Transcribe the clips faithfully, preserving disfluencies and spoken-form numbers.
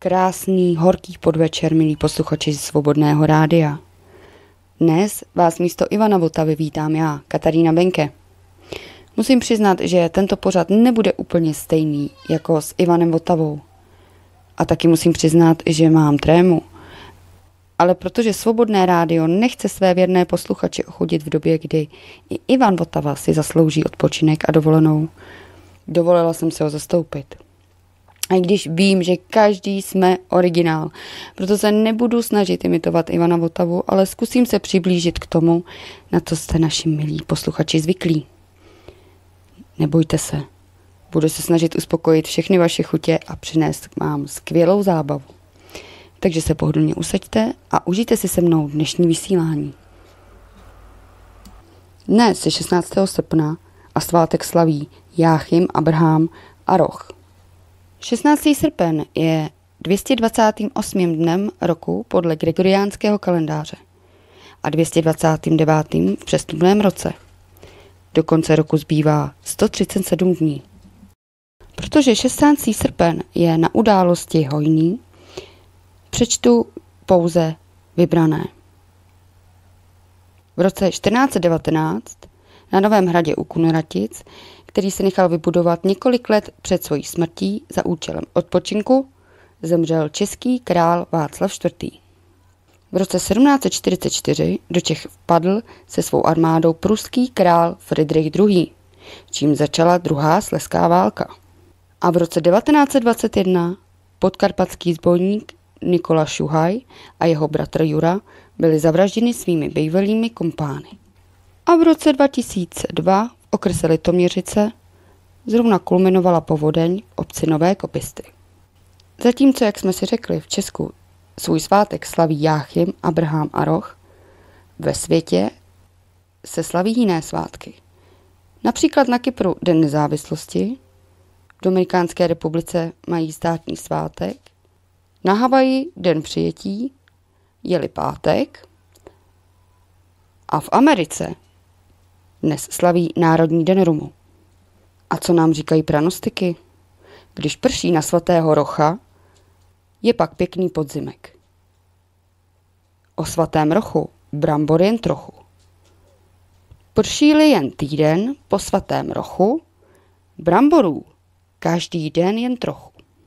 Krásný, horký podvečer, milí posluchači Svobodného rádia. Dnes vás místo Ivana Votavy vítám já, Katarína Benke. Musím přiznat, že tento pořad nebude úplně stejný jako s Ivanem Votavou. A taky musím přiznat, že mám trému. Ale protože Svobodné rádio nechce své věrné posluchače ochudit v době, kdy i Ivan Votava si zaslouží odpočinek a dovolenou, dovolila jsem se ho zastoupit. A i když vím, že každý jsme originál, proto se nebudu snažit imitovat Ivana Votavu, ale zkusím se přiblížit k tomu, na co jste naši milí posluchači zvyklí. Nebojte se, budu se snažit uspokojit všechny vaše chutě a přinést vám skvělou zábavu. Takže se pohodlně usaďte a užijte si se mnou dnešní vysílání. Dnes je šestnáctého srpna a svátek slaví Jáchym, Abrham a Roch. šestnáctý srpen je dvě stě dvacátým osmým dnem roku podle gregoriánského kalendáře a dvě stě dvacátým devátým v přestupném roce. Do konce roku zbývá sto třicet sedm dní. Protože šestnáctý srpen je na události hojný, přečtu pouze vybrané. V roce čtrnáct set devatenáct na Novém hradě u Kunratic, který se nechal vybudovat několik let před svojí smrtí za účelem odpočinku, zemřel český král Václav čtvrtý. V roce sedmnáct set čtyřicet čtyři do Čech vpadl se svou armádou pruský král Fridrich druhý., čím začala druhá slezská válka. A v roce devatenáct set dvacet jedna podkarpatský zbojník Nikola Šuhaj a jeho bratr Jura byli zavražděni svými bývalými kompány. A v roce dva tisíce dva v okrese Litoměřice zrovna kulminovala povodeň v obci Nové Kopisty. Zatímco, jak jsme si řekli, v Česku svůj svátek slaví Jáchym, Abrham a Roch, ve světě se slaví jiné svátky. Například na Kypru Den nezávislosti, v Dominikánské republice mají státní svátek, na Havaji Den přijetí, je-li pátek, a v Americe dnes slaví Národní den rumu. A co nám říkají pranostiky? Když prší na svatého Rocha, je pak pěkný podzimek. O svatém Rochu brambor jen trochu. Prší-li jen týden po svatém Rochu, bramborů každý den jen trochu.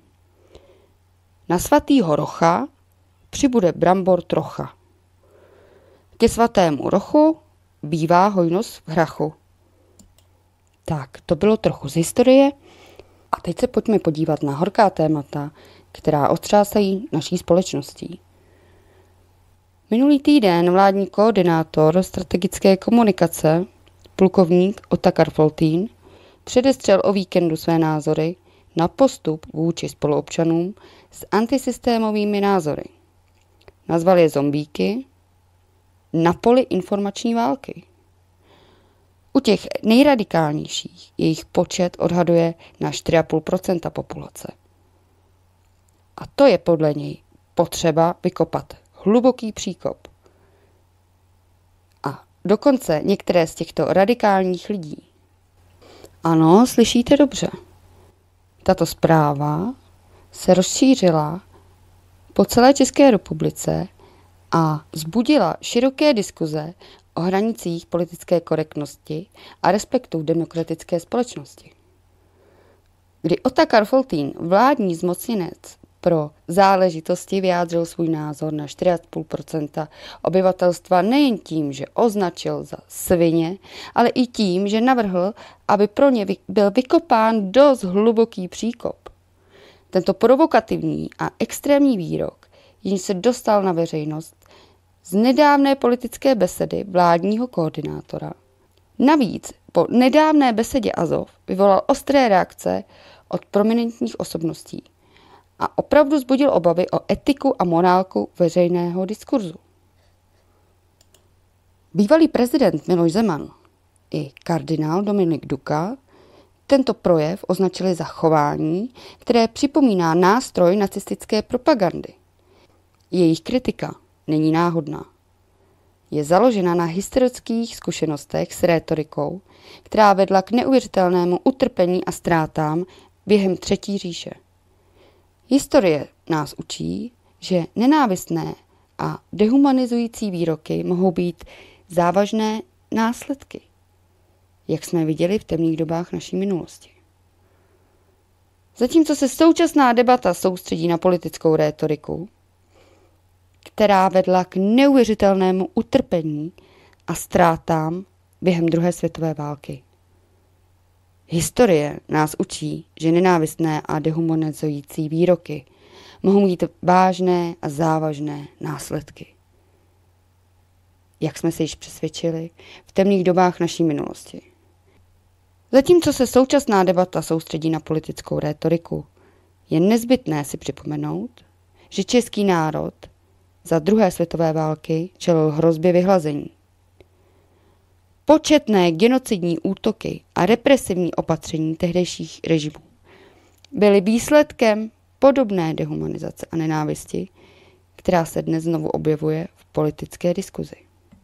Na svatýho Rocha přibude brambor trocha. Ke svatému Rochu bývá hojnost v hrachu. Tak, to bylo trochu z historie a teď se pojďme podívat na horká témata, která otřásají naší společností. Minulý týden vládní koordinátor strategické komunikace, plukovník Otakar Foltýn, předestřel o víkendu své názory na postup vůči spoluobčanům s antisystémovými názory. Nazval je zombíky na poli informační války. U těch nejradikálnějších jejich počet odhaduje na čtyři celá pět procenta populace. A to je podle něj potřeba vykopat hluboký příkop. A dokonce některé z těchto radikálních lidí. Ano, slyšíte dobře. Tato zpráva se rozšířila po celé České republice a vzbudila široké diskuze o hranicích politické korektnosti a respektu v demokratické společnosti. Kdy Otakar Foltýn, vládní zmocněnec pro záležitosti, vyjádřil svůj názor na čtyři celá pět procenta obyvatelstva nejen tím, že označil za svině, ale i tím, že navrhl, aby pro ně byl vykopán dost hluboký příkop. Tento provokativní a extrémní výrok, jenž se dostal na veřejnost z nedávné politické besedy vládního koordinátora. Navíc po nedávné besedě Azov vyvolal ostré reakce od prominentních osobností a opravdu vzbudil obavy o etiku a morálku veřejného diskurzu. Bývalý prezident Miloš Zeman i kardinál Dominik Duka tento projev označili za chování, které připomíná nástroj nacistické propagandy. Jejich kritika není náhodná. Je založena na historických zkušenostech s rétorikou, která vedla k neuvěřitelnému utrpení a ztrátám během Třetí říše. Historie nás učí, že nenávistné a dehumanizující výroky mohou být závažné následky, jak jsme viděli v temných dobách naší minulosti. Zatímco se současná debata soustředí na politickou rétoriku, která vedla k neuvěřitelnému utrpení a ztrátám během druhé světové války. Historie nás učí, že nenávistné a dehumanizující výroky mohou mít vážné a závažné následky. Jak jsme se již přesvědčili v temných dobách naší minulosti. Zatímco se současná debata soustředí na politickou rétoriku, je nezbytné si připomenout, že český národ za druhé světové války čelil hrozbě vyhlazení. Početné genocidní útoky a represivní opatření tehdejších režimů byly výsledkem podobné dehumanizace a nenávisti, která se dnes znovu objevuje v politické diskuzi.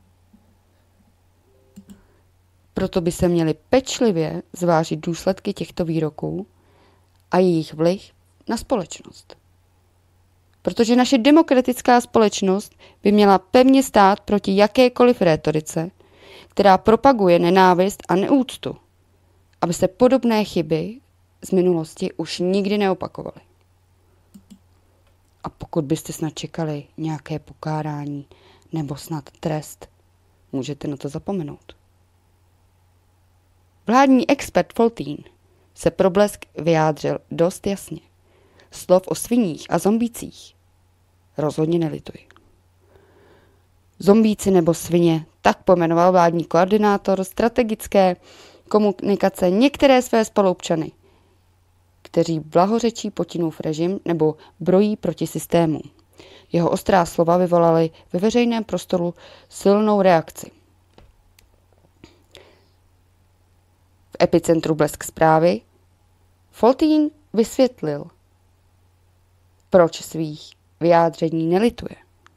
Proto by se měly pečlivě zvážit důsledky těchto výroků a jejich vliv na společnost. Protože naše demokratická společnost by měla pevně stát proti jakékoliv rétorice, která propaguje nenávist a neúctu, aby se podobné chyby z minulosti už nikdy neopakovaly. A pokud byste snad čekali nějaké pokárání nebo snad trest, můžete na to zapomenout. Vládní expert Foltín se pro Blesk vyjádřil dost jasně. Slov o sviních a zombících rozhodně nelituji. Zombíci nebo svině, tak pojmenoval vládní koordinátor strategické komunikace některé své spoluobčany, kteří blahořečí Putinův režim nebo brojí proti systému. Jeho ostrá slova vyvolaly ve veřejném prostoru silnou reakci. V epicentru Blesk zprávy Foltín vysvětlil, proč svých vyjádření nelituje.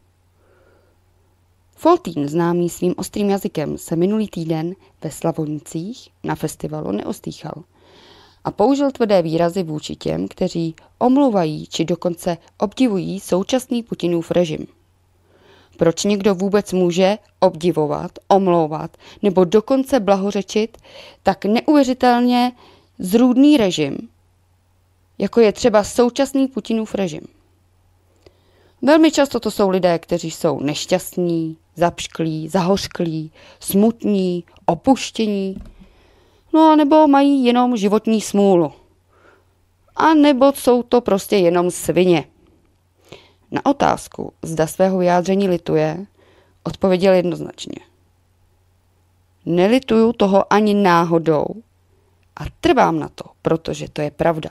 Foltín, známý svým ostrým jazykem, se minulý týden ve Slavonicích na festivalu neostýchal a použil tvrdé výrazy vůči těm, kteří omlouvají či dokonce obdivují současný Putinův režim. Proč někdo vůbec může obdivovat, omlouvat nebo dokonce blahořečit tak neuvěřitelně zrůdný režim, jako je třeba současný Putinův režim? Velmi často to jsou lidé, kteří jsou nešťastní, zapšklí, zahořklí, smutní, opuštění, no a nebo mají jenom životní smůlu. A nebo jsou to prostě jenom svině. Na otázku, zda svého vyjádření lituje, odpověděl jednoznačně. Nelituju toho ani náhodou a trvám na to, protože to je pravda.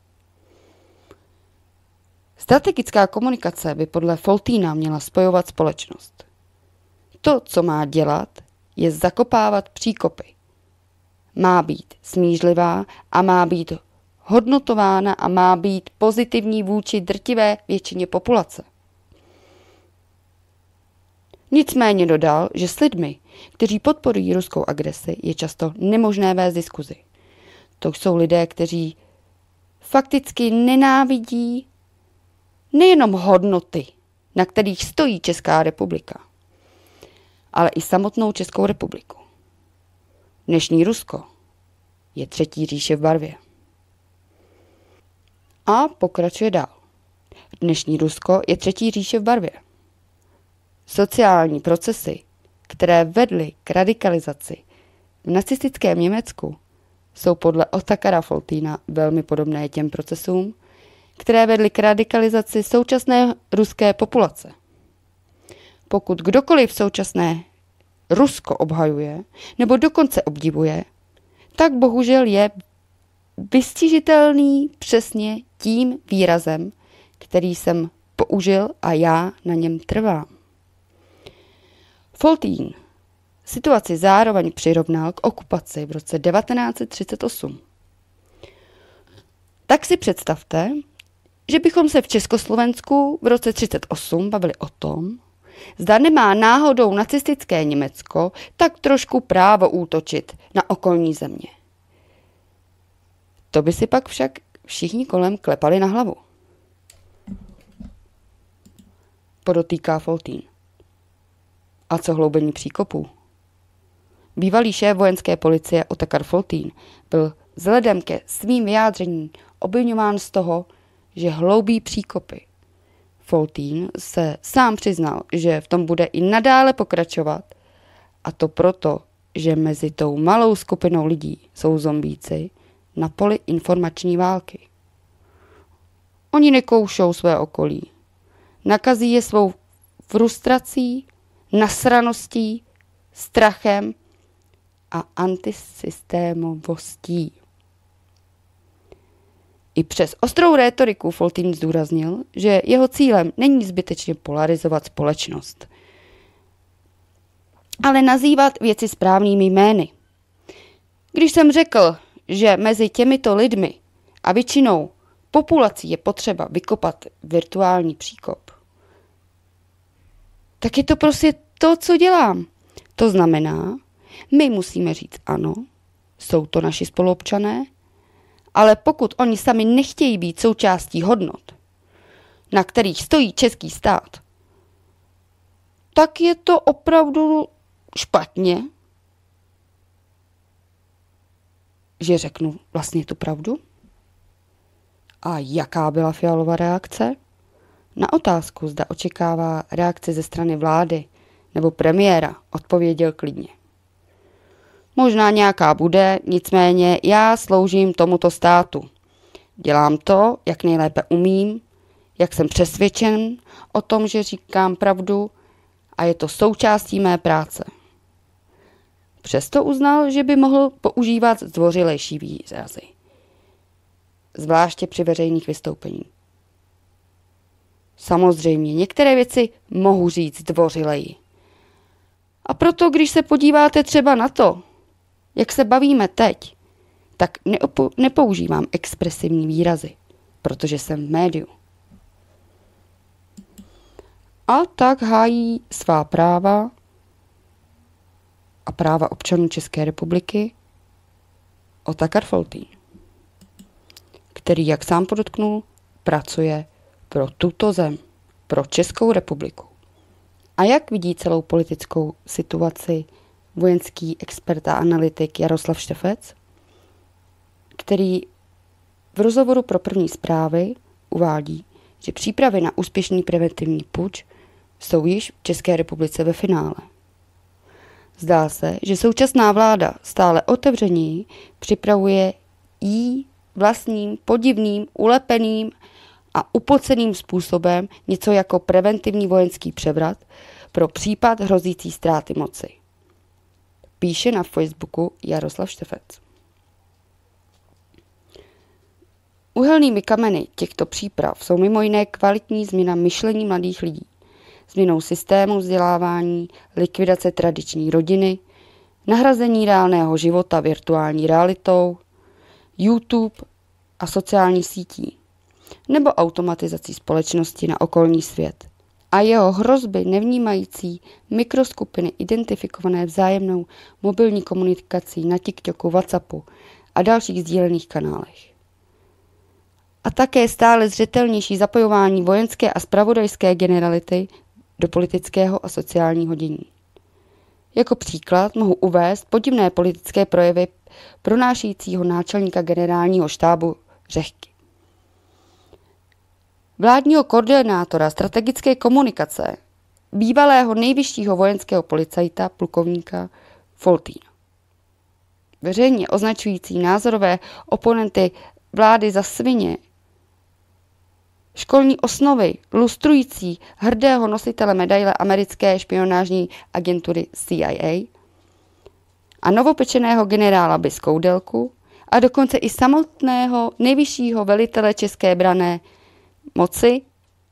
Strategická komunikace by podle Foltína měla spojovat společnost. To, co má dělat, je zakopávat příkopy. Má být smířlivá a má být hodnotována a má být pozitivní vůči drtivé většině populace. Nicméně dodal, že s lidmi, kteří podporují ruskou agresi, je často nemožné vést diskuzi. To jsou lidé, kteří fakticky nenávidí nejenom hodnoty, na kterých stojí Česká republika, ale i samotnou Českou republiku. Dnešní Rusko je třetí říše v barvě. A pokračuje dál. Dnešní Rusko je třetí říše v barvě. Sociální procesy, které vedly k radikalizaci v nacistickém Německu, jsou podle Otakara Foltína velmi podobné těm procesům, které vedly k radikalizaci současné ruské populace. Pokud kdokoliv současné Rusko obhajuje nebo dokonce obdivuje, tak bohužel je vystižitelný přesně tím výrazem, který jsem použil a já na něm trvám. Foltín situaci zároveň přirovnal k okupaci v roce devatenáct set třicet osm. Tak si představte, že bychom se v Československu v roce třicet osm bavili o tom, zda nemá náhodou nacistické Německo tak trošku právo útočit na okolní země. To by si pak však všichni kolem klepali na hlavu. podotýká Foltín. A co hloubení příkopů? Bývalý šéf vojenské policie Otakar Foltín byl vzhledem ke svým vyjádřením obviňován z toho, že hloubí příkopy. Foltín se sám přiznal, že v tom bude i nadále pokračovat, a to proto, že mezi tou malou skupinou lidí jsou zombíci na poli informační války. Oni nekoušou své okolí. Nakazí je svou frustrací, nasraností, strachem a antisystémovostí. I přes ostrou rétoriku Foltín zdůraznil, že jeho cílem není zbytečně polarizovat společnost, ale nazývat věci správnými jmény. Když jsem řekl, že mezi těmito lidmi a většinou populací je potřeba vykopat virtuální příkop, tak je to prostě to, co dělám. To znamená, my musíme říct ano, jsou to naši spoluobčané, ale pokud oni sami nechtějí být součástí hodnot, na kterých stojí český stát, tak je to opravdu špatně, že řeknu vlastně tu pravdu. A jaká byla Fialova reakce? Na otázku, zda očekává reakci ze strany vlády nebo premiéra, odpověděl klidně. Možná nějaká bude, nicméně já sloužím tomuto státu. Dělám to, jak nejlépe umím, jak jsem přesvědčen o tom, že říkám pravdu a je to součástí mé práce. Přesto uznal, že by mohl používat zdvořilejší výrazy. Zvláště při veřejných vystoupení. Samozřejmě, některé věci mohu říct zdvořileji. A proto, když se podíváte třeba na to, jak se bavíme teď, tak neopo- nepoužívám expresivní výrazy, protože jsem v médiu. A tak hájí svá práva a práva občanů České republiky Otakar Foltín, který, jak sám podotknul, pracuje pro tuto zem, pro Českou republiku. A jak vidí celou politickou situaci vojenský expert a analytik Jaroslav Štefec, který v rozhovoru pro První zprávy uvádí, že přípravy na úspěšný preventivní puč jsou již v České republice ve finále. Zdá se, že současná vláda stále otevřeněji připravuje jí vlastním, podivným, ulepeným a upoceným způsobem něco jako preventivní vojenský převrat pro případ hrozící ztráty moci. Píše na Facebooku Jaroslav Štefec. Úhelnými kameny těchto příprav jsou mimo jiné kvalitní změna myšlení mladých lidí, změnou systému vzdělávání, likvidace tradiční rodiny, nahrazení reálného života virtuální realitou, YouTube a sociální sítí, nebo automatizací společnosti na okolní svět a jeho hrozby nevnímající mikroskupiny identifikované vzájemnou mobilní komunikací na TikToku, WhatsAppu a dalších sdílených kanálech. A také stále zřetelnější zapojování vojenské a zpravodajské generality do politického a sociálního dění. Jako příklad mohu uvést podivné politické projevy pronášejícího náčelníka generálního štábu Řehky, vládního koordinátora strategické komunikace, bývalého nejvyššího vojenského policajta plukovníka Foltína, veřejně označující názorové oponenty vlády za svině, školní osnovy lustrující hrdého nositele medaile americké špionážní agentury C I A a novopečeného generála Bez Koudelku a dokonce i samotného nejvyššího velitele české branné moci,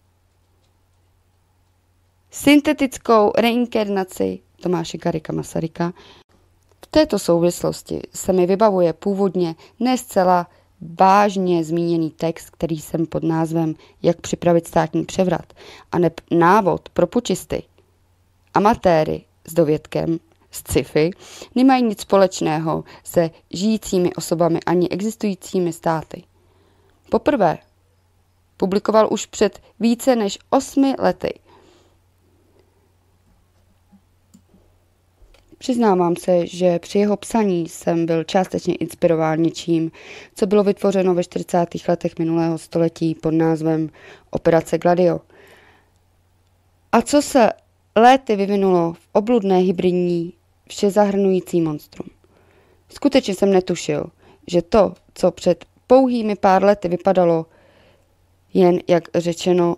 syntetickou reinkarnaci Tomáše Garrigua Masaryka. V této souvislosti se mi vybavuje původně ne zcela vážně zmíněný text, který jsem pod názvem Jak připravit státní převrat a neb návod pro pučisty. Amatéry s dovědkem, s sci-fi, nemají nic společného se žijícími osobami ani existujícími státy. Poprvé publikoval už před více než osmi lety Přiznávám se, že při jeho psaní jsem byl částečně inspirován něčím, co bylo vytvořeno ve čtyřicátých letech minulého století pod názvem Operace Gladio. A co se léty vyvinulo v obludné hybridní všezahrnující monstrum. Skutečně jsem netušil, že to, co před pouhými pár lety vypadalo jen, jak řečeno,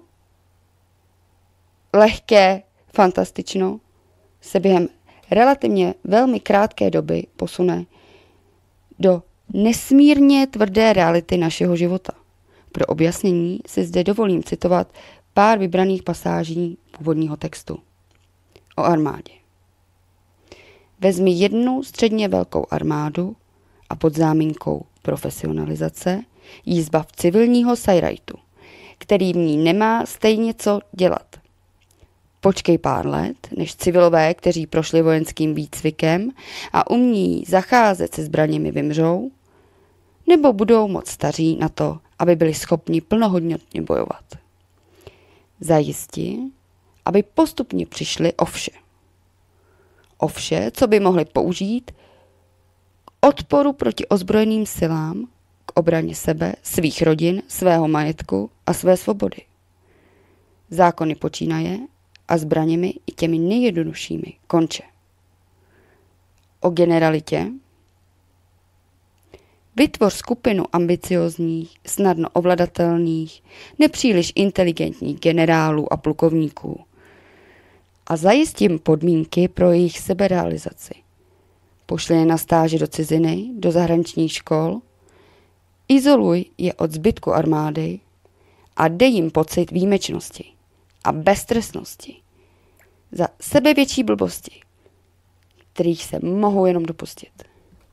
lehké, fantastično, se během relativně velmi krátké doby posune do nesmírně tvrdé reality našeho života. Pro objasnění si zde dovolím citovat pár vybraných pasáží původního textu. O armádě. Vezmi jednu středně velkou armádu a pod záminkou profesionalizace jí zbav civilního sajrajtu, který v ní nemá stejně co dělat. Počkej pár let, než civilové, kteří prošli vojenským výcvikem a umí zacházet se zbraněmi, vymřou, nebo budou moc staří na to, aby byli schopni plnohodnotně bojovat. Zajisti, aby postupně přišli o vše. O vše, co by mohli použít k odporu proti ozbrojeným silám, k obraně sebe, svých rodin, svého majetku a své svobody. Zákony počínaje a zbraněmi i těmi nejjednoduššími konče. O generalitě. Vytvoř skupinu ambiciozních, snadno ovladatelných, nepříliš inteligentních generálů a plukovníků a zajistím podmínky pro jejich seberealizaci. Pošli je na stáže do ciziny, do zahraničních škol, izoluj je od zbytku armády a dej jim pocit výjimečnosti a beztrestnosti za sebevětší blbosti, kterých se mohou jenom dopustit.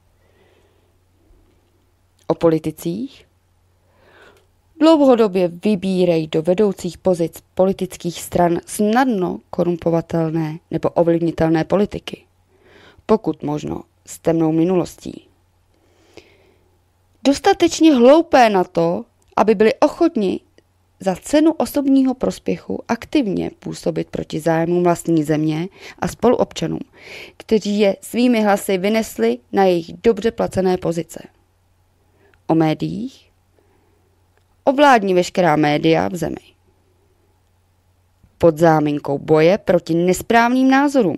O politicích. Dlouhodobě vybírej do vedoucích pozic politických stran snadno korumpovatelné nebo ovlivnitelné politiky, pokud možno s temnou minulostí. Dostatečně hloupé na to, aby byli ochotni za cenu osobního prospěchu aktivně působit proti zájmům vlastní země a spoluobčanům, kteří je svými hlasy vynesli na jejich dobře placené pozice. O médiích. Ovládni veškerá média v zemi. Pod záminkou boje proti nesprávným názorům.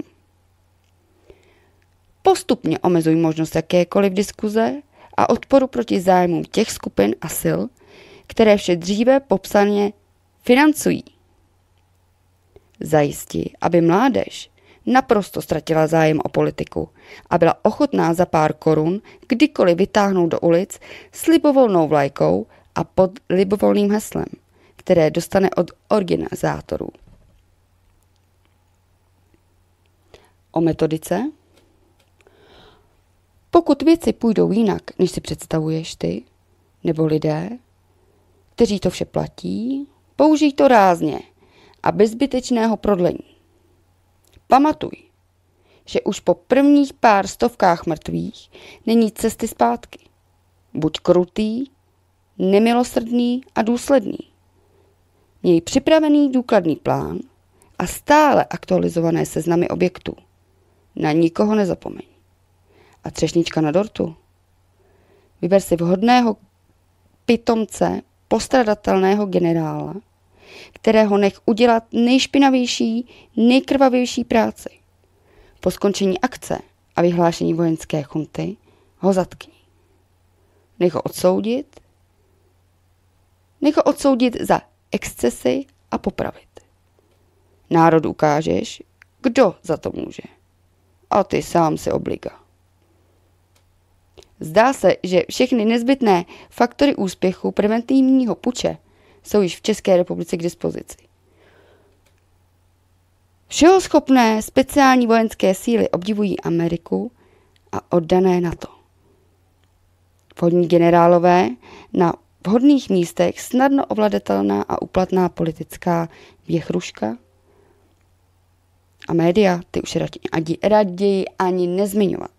Postupně omezuj možnost jakékoliv diskuze a odporu proti zájmům těch skupin a sil, které vše dříve popsaně financují. Zajisti, aby mládež naprosto ztratila zájem o politiku a byla ochotná za pár korun kdykoliv vytáhnout do ulic s libovolnou vlajkou a pod libovolným heslem, které dostane od organizátorů. O metodice. Pokud věci půjdou jinak, než si představuješ ty, nebo lidé, kteří to vše platí, použij to rázně a bez zbytečného prodlení. Pamatuj, že už po prvních pár stovkách mrtvých není cesty zpátky. Buď krutý, nemilosrdný a důsledný. Měj připravený důkladný plán a stále aktualizované seznamy objektů. Na nikoho nezapomeň. A třešnička na dortu. Vyber si vhodného pitomce, postradatelného generála, kterého nech udělat nejšpinavější, nejkrvavější práci. Po skončení akce a vyhlášení vojenské chunty ho zatkni. Nech ho odsoudit, nech ho odsoudit za excesy a popravit. Národu ukážeš, kdo za to může. A ty sám si obliga. Zdá se, že všechny nezbytné faktory úspěchu preventivního puče jsou již v České republice k dispozici. Všeho schopné speciální vojenské síly obdivují Ameriku a oddané NATO. Vhodní generálové na vhodných místech snadno ovladatelná a uplatná politická věchruška a média, ty už raději, raději ani nezmiňovat.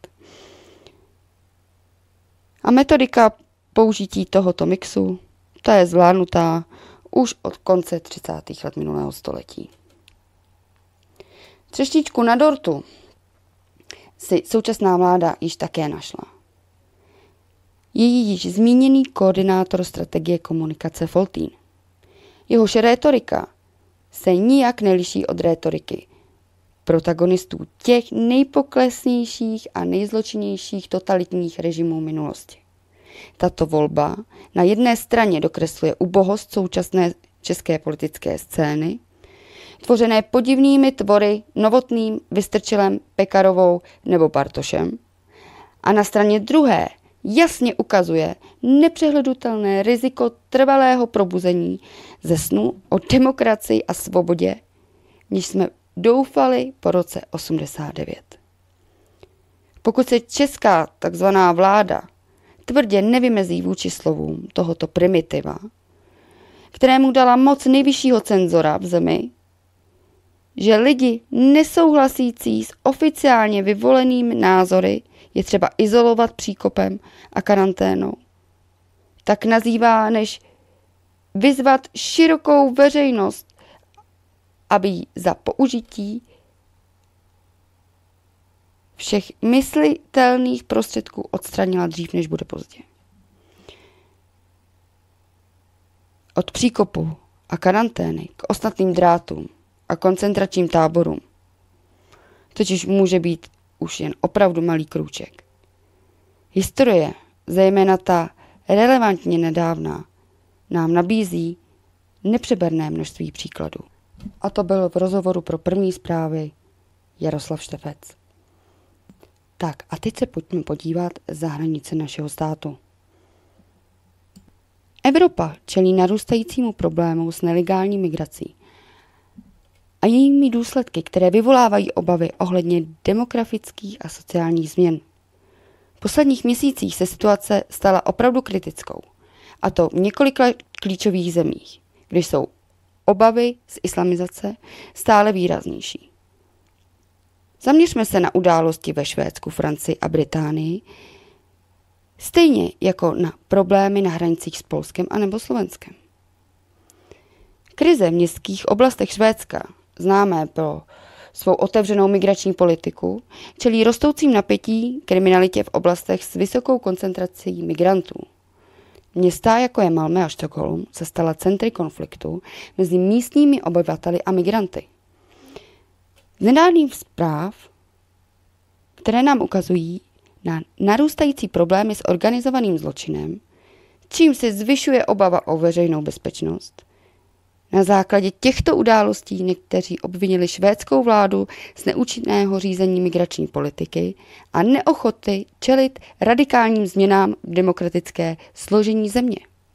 A metodika použití tohoto mixu, ta je zvládnutá už od konce třicátých let minulého století. Třešničku na dortu si současná vláda již také našla. Její již zmíněný koordinátor strategie komunikace Foltín. Jehož rétorika se nijak neliší od rétoriky protagonistů těch nejpoklesnějších a nejzločinnějších totalitních režimů minulosti. Tato volba na jedné straně dokresluje ubohost současné české politické scény, tvořené podivnými tvory Novotným, Vystrčilem, Pekarovou nebo Bartošem, a na straně druhé jasně ukazuje nepřehledutelné riziko trvalého probuzení ze snu o demokracii a svobodě, níž jsme doufali po roce osmdesát devět. Pokud se česká takzvaná vláda tvrdě nevymezí vůči slovům tohoto primitiva, kterému dala moc nejvyššího cenzora v zemi, že lidi nesouhlasící s oficiálně vyvolenými názory je třeba izolovat příkopem a karanténou, tak nazývá, než vyzvat širokou veřejnost, aby ji za použití všech myslitelných prostředků odstranila dřív, než bude pozdě. Od příkopu a karantény k ostatným drátům a koncentračním táborům totiž může být už jen opravdu malý krůček. Historie, zejména ta relevantně nedávná, nám nabízí nepřeberné množství příkladů. A to bylo v rozhovoru pro První zprávy Jaroslav Štefec. Tak a teď se pojďme podívat za hranice našeho státu. Evropa čelí narůstajícímu problému s nelegální migrací a jejími důsledky, které vyvolávají obavy ohledně demografických a sociálních změn. V posledních měsících se situace stala opravdu kritickou, a to v několika klíčových zemích, kde jsou obavy z islamizace stále výraznější. Zaměřme se na události ve Švédsku, Francii a Británii, stejně jako na problémy na hranicích s Polskem a nebo Slovenskem. Krize v městských oblastech Švédska, známé pro svou otevřenou migrační politiku, čelí rostoucím napětí kriminalitě v oblastech s vysokou koncentrací migrantů. Města, jako je Malmö a Stockholm, se stala centry konfliktu mezi místními obyvateli a migranty. Z nedávných zpráv, které nám ukazují na narůstající problémy s organizovaným zločinem, čím se zvyšuje obava o veřejnou bezpečnost. Na základě těchto událostí někteří obvinili švédskou vládu z neúčinného řízení migrační politiky a neochoty čelit radikálním změnám v demokratické složení země.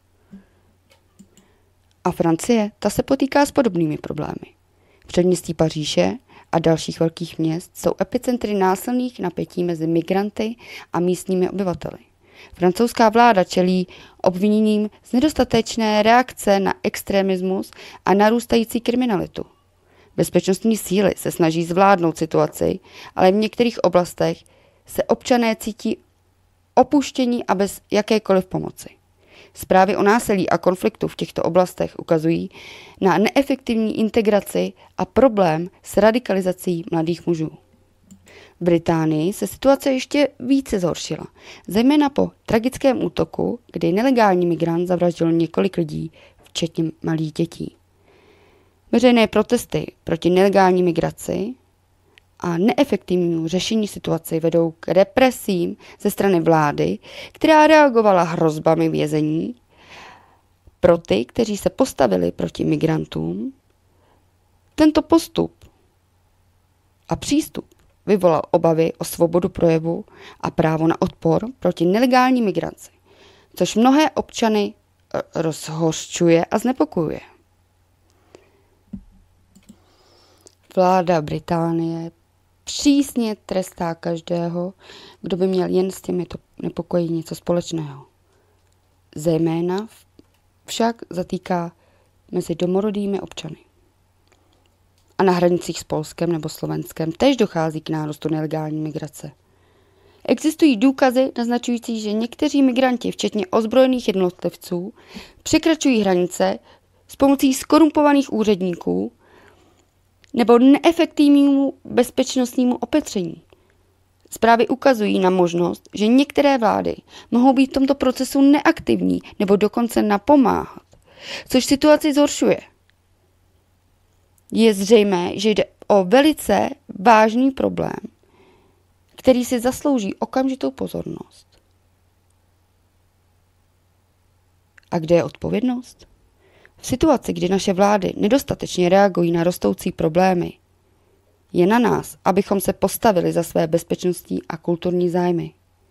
A Francie, ta se potýká s podobnými problémy. Předměstí Paříže a dalších velkých měst jsou epicentry násilných napětí mezi migranty a místními obyvateli. Francouzská vláda čelí obviněním z nedostatečné reakce na extremismus a narůstající kriminalitu. Bezpečnostní síly se snaží zvládnout situaci, ale v některých oblastech se občané cítí opuštění a bez jakékoliv pomoci. Zprávy o násilí a konfliktu v těchto oblastech ukazují na neefektivní integraci a problém s radikalizací mladých mužů. V Británii se situace ještě více zhoršila, zejména po tragickém útoku, kdy nelegální migrant zavraždil několik lidí, včetně malých dětí. Veřejné protesty proti nelegální migraci a neefektivnímu řešení situace vedou k represím ze strany vlády, která reagovala hrozbami vězení pro ty, kteří se postavili proti migrantům. Tento postup a přístup vyvolal obavy o svobodu projevu a právo na odpor proti nelegální migraci, což mnohé občany rozhořčuje a znepokojuje. Vláda Británie přísně trestá každého, kdo by měl jen s těmito nepokoji něco společného. Zejména však zatýká mezi domorodými občany. A na hranicích s Polskem nebo Slovenskem též dochází k nárůstu nelegální migrace. Existují důkazy naznačující, že někteří migranti, včetně ozbrojených jednotlivců, překračují hranice s pomocí skorumpovaných úředníků nebo neefektivnímu bezpečnostnímu opatření, Zprávy ukazují na možnost, že některé vlády mohou být v tomto procesu neaktivní nebo dokonce napomáhat, což situaci zhoršuje. Je zřejmé, že jde o velice vážný problém, který si zaslouží okamžitou pozornost. A kde je odpovědnost? V situaci, kdy naše vlády nedostatečně reagují na rostoucí problémy, je na nás, abychom se postavili za své bezpečnostní a kulturní zájmy.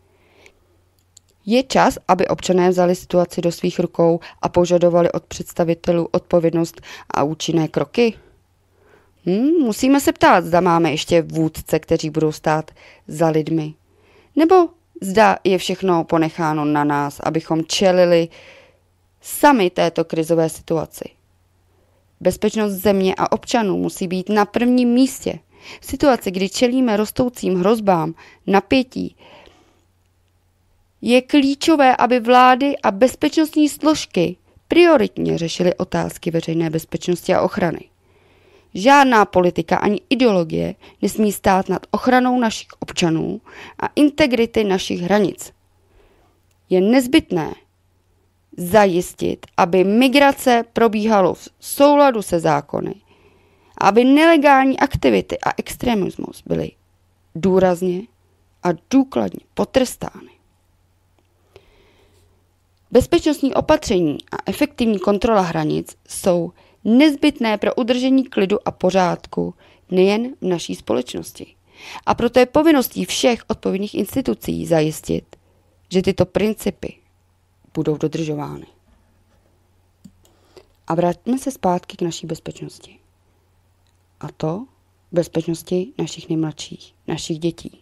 Je čas, aby občané vzali situaci do svých rukou a požadovali od představitelů odpovědnost a účinné kroky? Hmm, musíme se ptát, zda máme ještě vůdce, kteří budou stát za lidmi. Nebo zda je všechno ponecháno na nás, abychom čelili sami této krizové situaci. Bezpečnost země a občanů musí být na prvním místě. V situaci, kdy čelíme rostoucím hrozbám, napětí, je klíčové, aby vlády a bezpečnostní složky prioritně řešily otázky veřejné bezpečnosti a ochrany. Žádná politika ani ideologie nesmí stát nad ochranou našich občanů a integrity našich hranic. Je nezbytné zajistit, aby migrace probíhalo v souladu se zákony, aby nelegální aktivity a extremismus byly důrazně a důkladně potrestány. Bezpečnostní opatření a efektivní kontrola hranic jsou nezbytné pro udržení klidu a pořádku nejen v naší společnosti. A proto je povinností všech odpovědných institucí zajistit, že tyto principy budou dodržovány. A vrátíme se zpátky k naší bezpečnosti. A to bezpečnosti našich nejmladších, našich dětí.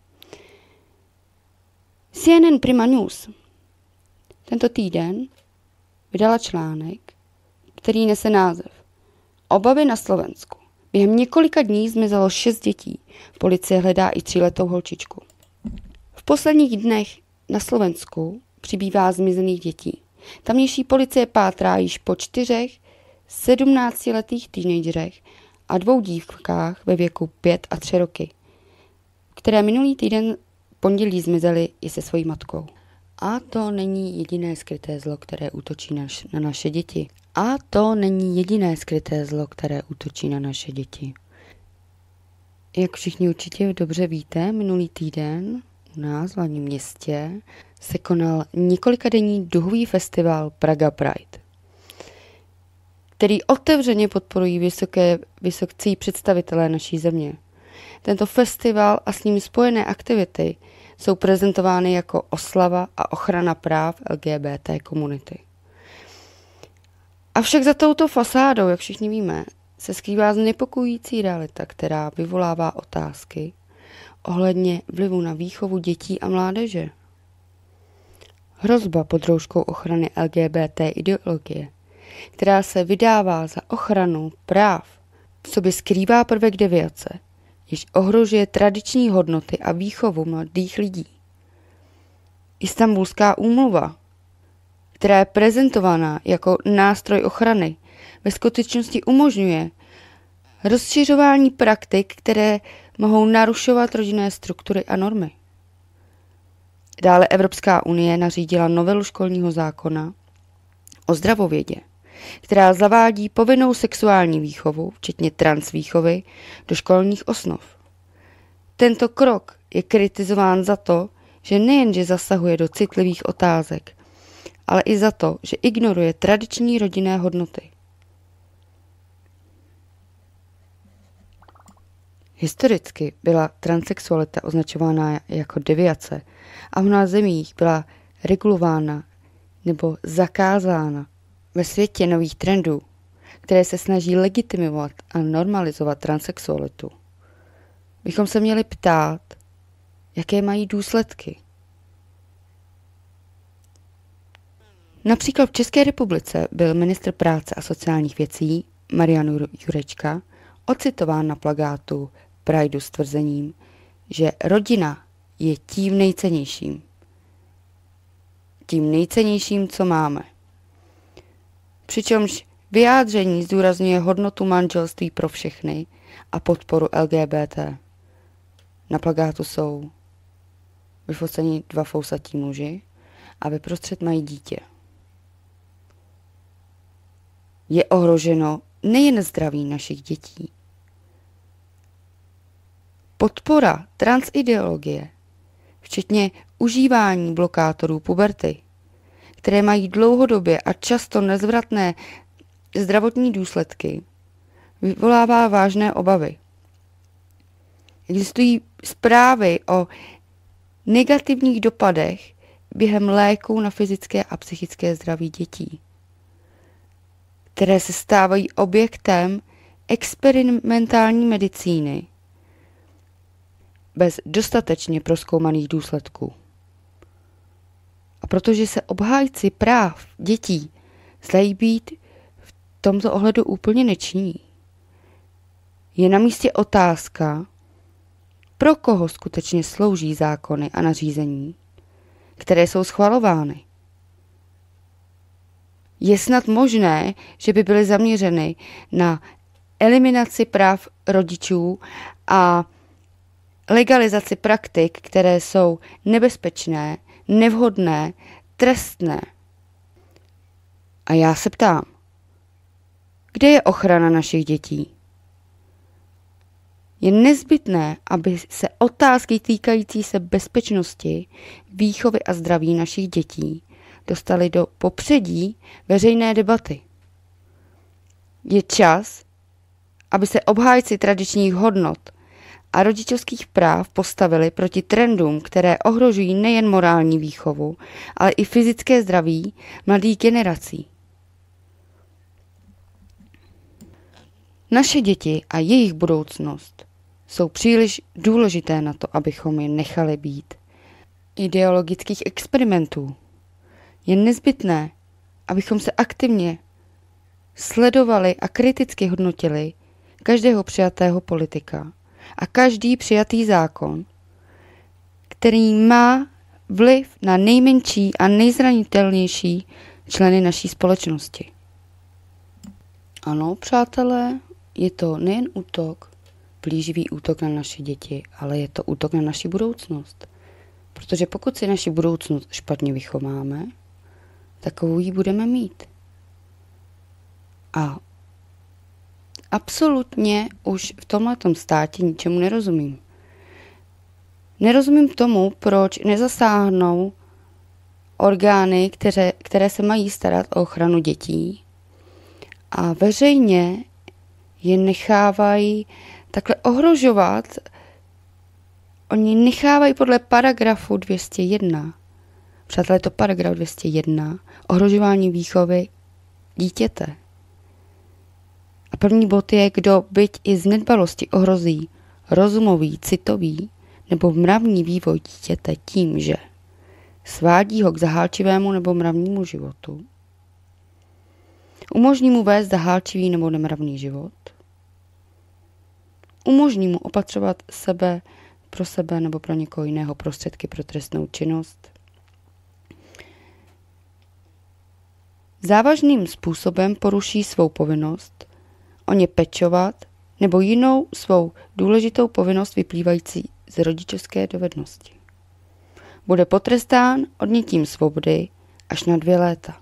C N N Prima News tento týden vydala článek, který nese název Obavy na Slovensku. Během několika dní zmizelo šest dětí. Policie hledá i tříletou holčičku. V posledních dnech na Slovensku přibývá zmizených dětí. Tamnější policie pátrá již po čtyřech sedmnáctiletých teenagerech a dvou dívkách ve věku pět a tři roky, které minulý týden pondělí zmizely i se svojí matkou. A to není jediné skryté zlo, které útočí na, na naše děti. A to není jediné skryté zlo, které útočí na naše děti. Jak všichni určitě dobře víte, minulý týden u nás v hlavním městě se konal několikadenní duhový festival Praga Pride, který otevřeně podporují vysoké, vysocí představitelé naší země. Tento festival a s ním spojené aktivity jsou prezentovány jako oslava a ochrana práv L G B T komunity. Avšak za touto fasádou, jak všichni víme, se skrývá znepokojující realita, která vyvolává otázky ohledně vlivu na výchovu dětí a mládeže. Hrozba pod rouškou ochrany L G B T ideologie, která se vydává za ochranu práv, v sobě skrývá prvek deviace, jež ohrožuje tradiční hodnoty a výchovu mladých lidí. Istanbulská úmluva, která je prezentovaná jako nástroj ochrany, ve skutečnosti umožňuje rozšiřování praktik, které mohou narušovat rodinné struktury a normy. Dále Evropská unie nařídila novelu školního zákona o zdravovědě, která zavádí povinnou sexuální výchovu, včetně transvýchovy, do školních osnov. Tento krok je kritizován za to, že nejenže zasahuje do citlivých otázek, ale i za to, že ignoruje tradiční rodinné hodnoty. Historicky byla transsexualita označována jako deviace a v mnoha zemích byla regulována nebo zakázána. Ve světě nových trendů, které se snaží legitimovat a normalizovat transsexualitu, bychom se měli ptát, jaké mají důsledky. Například v České republice byl ministr práce a sociálních věcí Marian Jurečka ocitován na plakátu Prideu s tvrzením, že rodina je tím nejcennějším. Tím nejcennějším, co máme. Přičemž vyjádření zdůrazňuje hodnotu manželství pro všechny a podporu L G B T. Na plakátu jsou vyfocení dva fousatí muži a vyprostřed mají dítě. Je ohroženo nejen zdraví našich dětí. Podpora transideologie, včetně užívání blokátorů puberty, které mají dlouhodobě a často nezvratné zdravotní důsledky, vyvolává vážné obavy. Existují zprávy o negativních dopadech během léků na fyzické a psychické zdraví dětí, které se stávají objektem experimentální medicíny bez dostatečně prozkoumaných důsledků. A protože se obhájci práv dětí zdají být v tomto ohledu úplně nečinní, je na místě otázka, pro koho skutečně slouží zákony a nařízení, které jsou schvalovány. Je snad možné, že by byly zaměřeny na eliminaci práv rodičů a legalizaci praktik, které jsou nebezpečné, nevhodné, trestné. A já se ptám, kde je ochrana našich dětí? Je nezbytné, aby se otázky týkající se bezpečnosti, výchovy a zdraví našich dětí dostaly do popředí veřejné debaty. Je čas, aby se obhájci tradičních hodnot a rodičovských práv postavili proti trendům, které ohrožují nejen morální výchovu, ale i fyzické zdraví mladých generací. Naše děti a jejich budoucnost jsou příliš důležité na to, abychom je nechali být ideologických experimentů. Je nezbytné, abychom se aktivně sledovali a kriticky hodnotili každého přijatého politika a každý přijatý zákon, který má vliv na nejmenší a nejzranitelnější členy naší společnosti. Ano, přátelé, je to nejen útok, plíživý útok na naše děti, ale je to útok na naši budoucnost. Protože pokud si naši budoucnost špatně vychováme, takovou ji budeme mít. A absolutně už v tomhletom státě ničemu nerozumím. Nerozumím tomu, proč nezasáhnou orgány, které, které se mají starat o ochranu dětí a veřejně je nechávají takhle ohrožovat. Oni nechávají podle paragrafu dvě stě jedna. Přátelé, je to paragraf dvě stě jedna. Ohrožování výchovy dítěte. A první bod je, kdo byť i z nedbalosti ohrozí rozumový, citový nebo mravní vývoj dítěte tím, že svádí ho k zahálčivému nebo mravnímu životu, umožní mu vést zahálčivý nebo nemravný život, umožní mu opatřovat sebe pro sebe nebo pro někoho jiného prostředky pro trestnou činnost, závažným způsobem poruší svou povinnost o ně pečovat nebo jinou svou důležitou povinnost vyplývající z rodičovské dovednosti. Bude potrestán odnětím svobody až na dvě léta.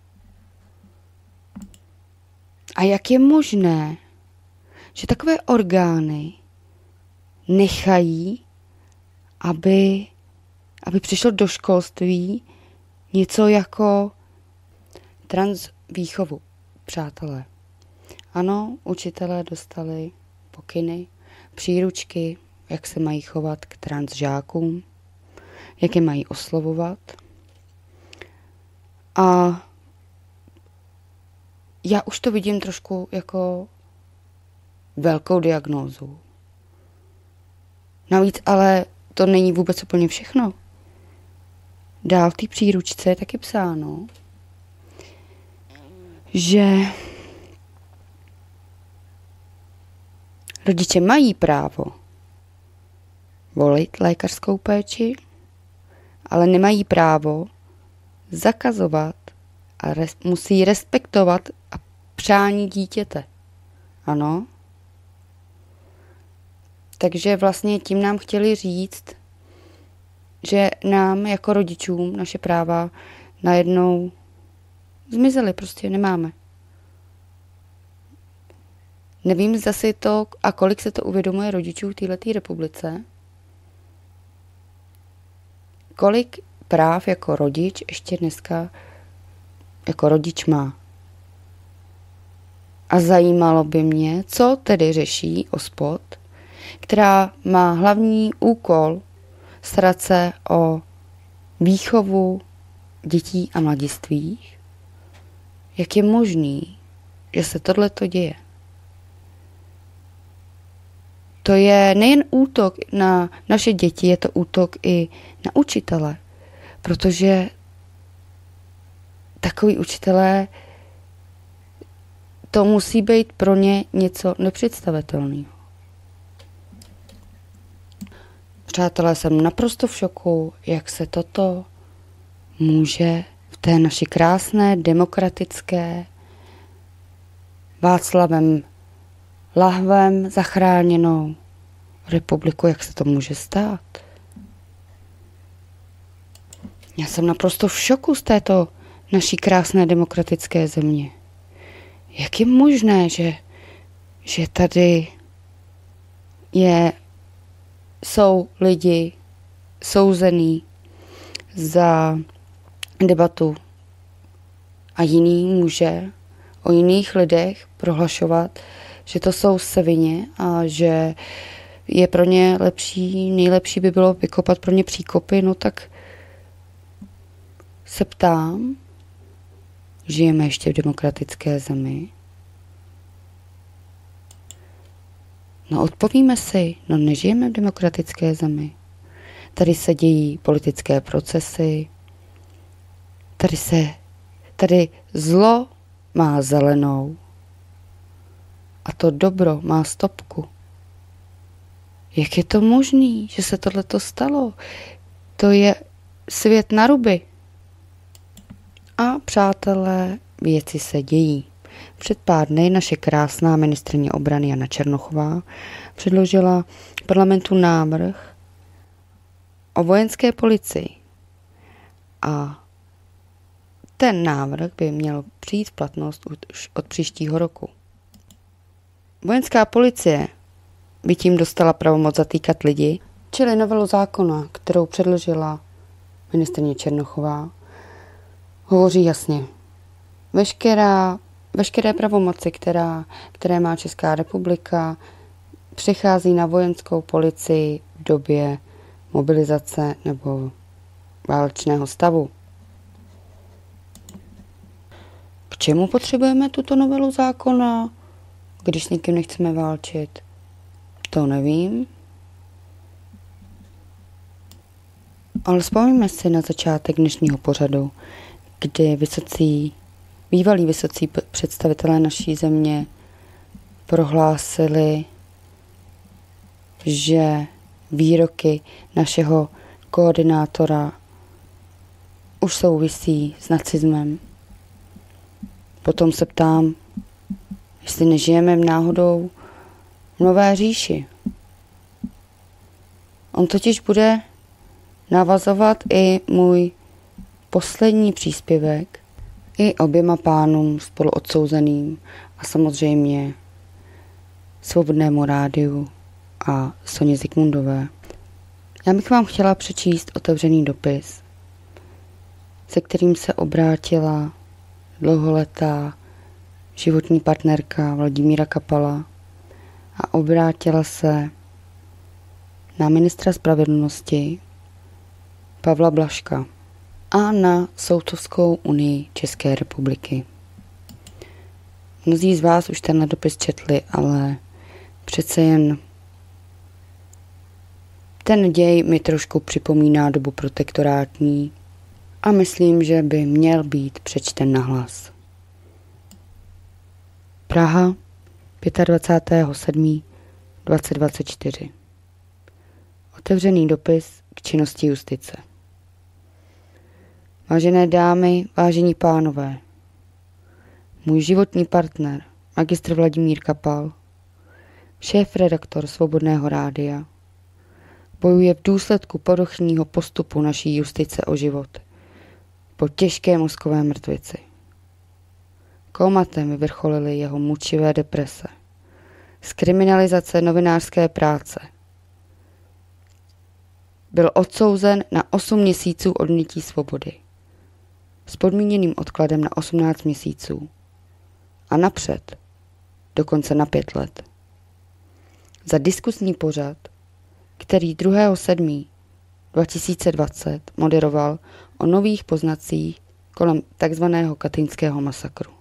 A jak je možné, že takové orgány nechají, aby, aby přišlo do školství něco jako transvýchovu, přátelé? Ano, učitelé dostali pokyny, příručky, jak se mají chovat k transžákům, jak je mají oslovovat. A já už to vidím trošku jako velkou diagnózu. Navíc ale to není vůbec úplně všechno. Dál v té příručce je taky psáno, že rodiče mají právo volit lékařskou péči, ale nemají právo zakazovat a res, musí respektovat a přání dítěte. Ano? Takže vlastně tím nám chtěli říct, že nám jako rodičům naše práva najednou zmizely, prostě nemáme. Nevím, zda si to a kolik se to uvědomuje rodičů v této republice. Kolik práv jako rodič ještě dneska jako rodič má. A zajímalo by mě, co tedy řeší OSPOD, která má hlavní úkol starat se o výchovu dětí a mladistvých. Jak je možný, že se tohleto děje? To je nejen útok na naše děti, je to útok i na učitele, protože takový učitelé, to musí být pro ně něco nepředstavitelného. Přátelé, jsem naprosto v šoku, jak se toto může v té naší krásné, demokratické, Václavem Lahvem zachráněnou republiku, jak se to může stát. Já jsem naprosto v šoku z této naší krásné demokratické země. Jak je možné, že, že tady je, jsou lidi souzený za debatu a jiný může o jiných lidech prohlašovat, že to jsou svině a že je pro ně lepší, nejlepší by bylo vykopat pro ně příkopy, no tak se ptám, žijeme ještě v demokratické zemi? No odpovíme si, no nežijeme v demokratické zemi. Tady se dějí politické procesy, tady se, tady zlo má zelenou a to dobro má stopku. Jak je to možný, že se tohleto stalo? To je svět na ruby. A přátelé, věci se dějí. Před pár dny naše krásná ministryně obrany Jana Černochová předložila parlamentu návrh o vojenské policii. A ten návrh by měl přijít v platnost už od příštího roku. Vojenská policie by tím dostala pravomoc zatýkat lidi, čili novelu zákona, kterou předložila ministryně Černochová, hovoří jasně. Veškerá, veškeré pravomoci, která, které má Česká republika, přechází na vojenskou policii v době mobilizace nebo válečného stavu. K čemu potřebujeme tuto novelu zákona, když s někým nechceme válčit? To nevím. Ale vzpomeňme si na začátek dnešního pořadu, kdy vysocí, bývalí vysocí představitelé naší země prohlásili, že výroky našeho koordinátora už souvisí s nacismem. Potom se ptám, jestli nežijeme v náhodou v nové říši. On totiž bude navazovat i můj poslední příspěvek, i oběma pánům spolu odsouzeným a samozřejmě Svobodnému rádiu a Soně Zikmundové. Já bych vám chtěla přečíst otevřený dopis, se kterým se obrátila dlouholetá životní partnerka Vladimíra Kapala a obrátila se na ministra spravedlnosti Pavla Blažka a na Soudcovskou unii České republiky. Mnozí z vás už tenhle dopis četli, ale přece jen ten děj mi trošku připomíná dobu protektorátní a myslím, že by měl být přečten nahlas. Praha, dvacátého pátého sedmého dva tisíce dvacet čtyři. Otevřený dopis k činnosti justice. Vážené dámy, vážení pánové, můj životní partner, magistr Vladimír Kapal, šéf-redaktor Svobodného rádia, bojuje v důsledku poruchního postupu naší justice o život. Po těžké mozkové mrtvici. Kómatem vyvrcholily jeho mučivé deprese. Z kriminalizace novinářské práce. Byl odsouzen na osm měsíců odnětí svobody. S podmíněným odkladem na osmnáct měsíců. A napřed dokonce na pět let. Za diskusní pořad, který druhého sedmého dva tisíce dvacet moderoval o nových poznacích kolem takzvaného Katyňského masakru.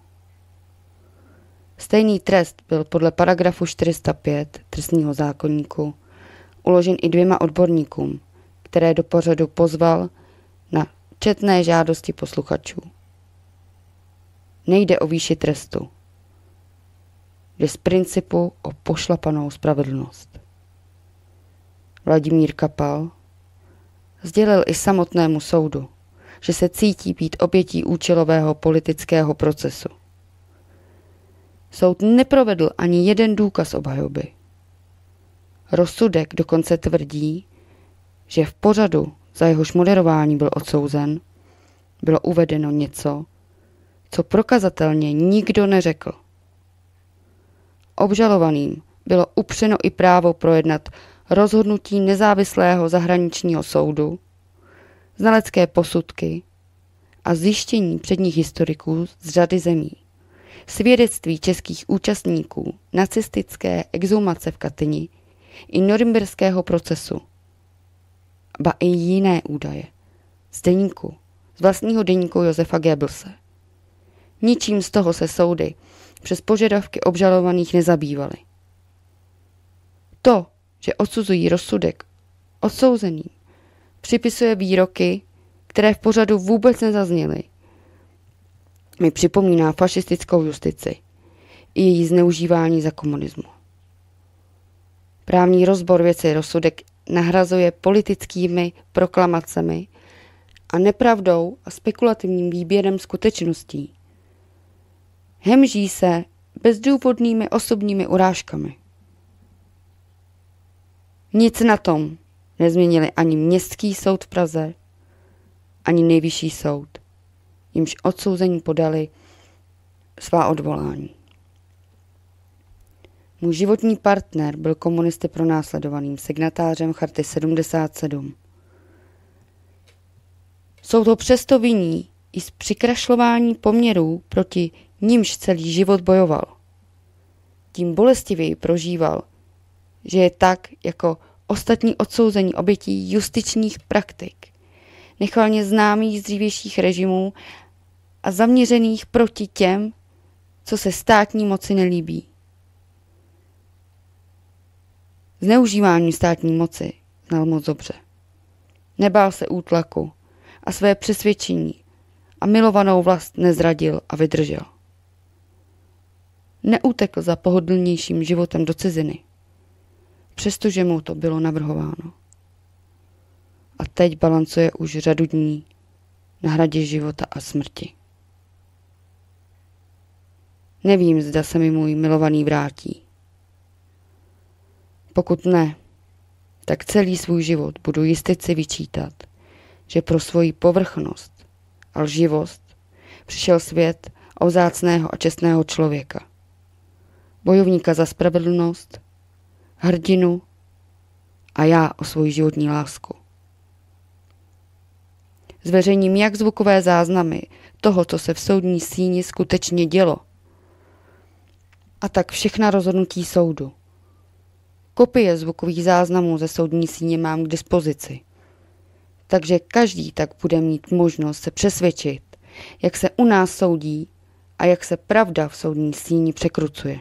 Stejný trest byl podle paragrafu čtyři sta pět trestního zákoníku uložen i dvěma odborníkům, které do pořadu pozval na četné žádosti posluchačů. Nejde o výši trestu. Jde z principu o pošlapanou spravedlnost. Vladimír Kapal sdělil i samotnému soudu, že se cítí být obětí účelového politického procesu. Soud neprovedl ani jeden důkaz obhajoby. Rozsudek dokonce tvrdí, že v pořadu, za jehož moderování byl odsouzen, bylo uvedeno něco, co prokazatelně nikdo neřekl. Obžalovaným bylo upřeno i právo projednat rozhodnutí nezávislého zahraničního soudu, znalecké posudky a zjištění předních historiků z řady zemí, svědectví českých účastníků nacistické exhumace v Katyni i norimberského procesu, ba i jiné údaje z deníku, z vlastního deníku Josefa Goebbelse. Ničím z toho se soudy přes požadavky obžalovaných nezabývaly. To, že odsuzují rozsudek odsouzeným, připisuje výroky, které v pořadu vůbec nezazněly. Mi připomíná fašistickou justici i její zneužívání za komunismu. Právní rozbor věci rozsudek nahrazuje politickými proklamacemi a nepravdou a spekulativním výběrem skutečností. Hemží se bezdůvodnými osobními urážkami. Nic na tom nezměnili ani Městský soud v Praze, ani Nejvyšší soud, jimž odsouzení podali svá odvolání. Můj životní partner byl komunisty pronásledovaným signatářem Charty sedmdesát sedm. Soud ho přesto viní i z přikrašlování poměrů, proti nímž celý život bojoval. Tím bolestivěji prožíval, že je tak jako ostatní odsouzení obětí justičních praktik, nechvalně známých z dřívějších režimů a zaměřených proti těm, co se státní moci nelíbí. Zneužívání státní moci znal moc dobře. Nebál se útlaku a své přesvědčení a milovanou vlast nezradil a vydržel. Neutekl za pohodlnějším životem do ciziny, přestože mu to bylo navrhováno. A teď balancuje už řadu dní na hradě života a smrti. Nevím, zda se mi můj milovaný vrátí. Pokud ne, tak celý svůj život budu jistici vyčítat, že pro svoji povrchnost a lživost přišel svět o vzácného a čestného člověka, bojovníka za spravedlnost, hrdinu a já o svoji životní lásku. Zveřejním jak zvukové záznamy toho, co se v soudní síni skutečně dělo, a tak všechna rozhodnutí soudu. Kopie zvukových záznamů ze soudní síně mám k dispozici, takže každý tak bude mít možnost se přesvědčit, jak se u nás soudí a jak se pravda v soudní síni překrucuje.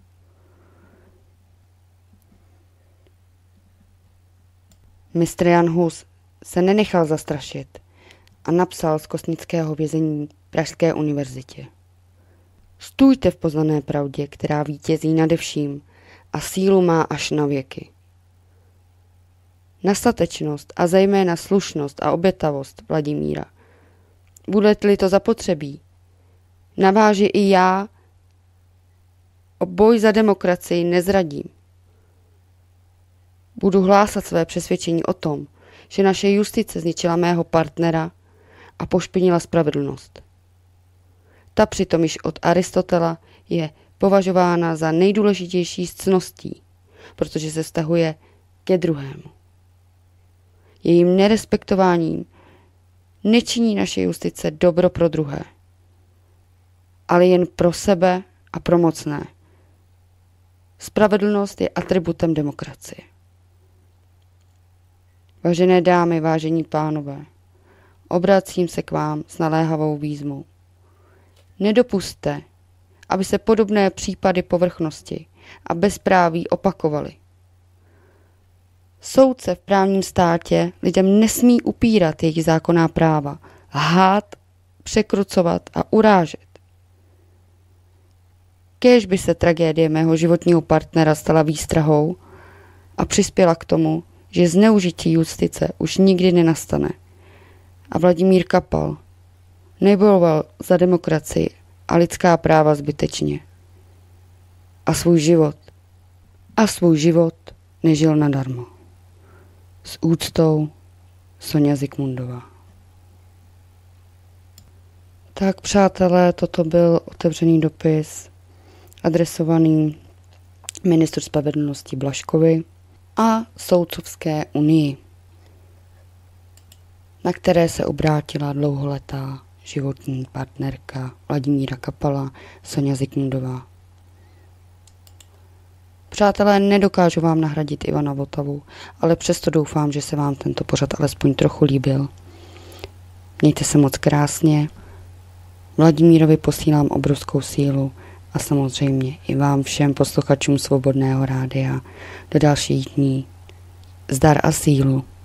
mistr Jan Hus se nenechal zastrašit a napsal z kostnického vězení Pražské univerzitě. Stůjte v poznané pravdě, která vítězí nade vším a sílu má až na věky. Nastatečnost a zejména slušnost a obětavost Vladimíra. Bude-li to zapotřebí, naváži i já o boj za demokracii nezradím. Budu hlásat své přesvědčení o tom, že naše justice zničila mého partnera a pošpinila spravedlnost. Ta přitom již od Aristotela je považována za nejdůležitější z ctností, protože se vztahuje ke druhému. Jejím nerespektováním nečiní naše justice dobro pro druhé, ale jen pro sebe a pro mocné. Spravedlnost je atributem demokracie. Vážené dámy, vážení pánové, obracím se k vám s naléhavou výzvou. Nedopusťte, aby se podobné případy povrchnosti a bezpráví opakovaly. Soudce v právním státě lidem nesmí upírat jejich zákonná práva, lhát, překrucovat a urážet. Kéž by se tragédie mého životního partnera stala výstrahou a přispěla k tomu, že zneužití justice už nikdy nenastane. A Vladimír Kapal nebojoval za demokracii a lidská práva zbytečně. A svůj život, a svůj život nežil nadarmo. S úctou Sonja Zikmundová. Tak přátelé, toto byl otevřený dopis adresovaný ministru spravedlnosti Blažkovi a Soudcovské unii, na které se obrátila dlouholetá životní partnerka Vladimíra Kapala Sonja Zikmundová. Přátelé, nedokážu vám nahradit Ivana Votavu, ale přesto doufám, že se vám tento pořad alespoň trochu líbil. Mějte se moc krásně. Vladimírovi posílám obrovskou sílu a samozřejmě i vám všem posluchačům Svobodného rádia do dalších dní. Zdar a sílu.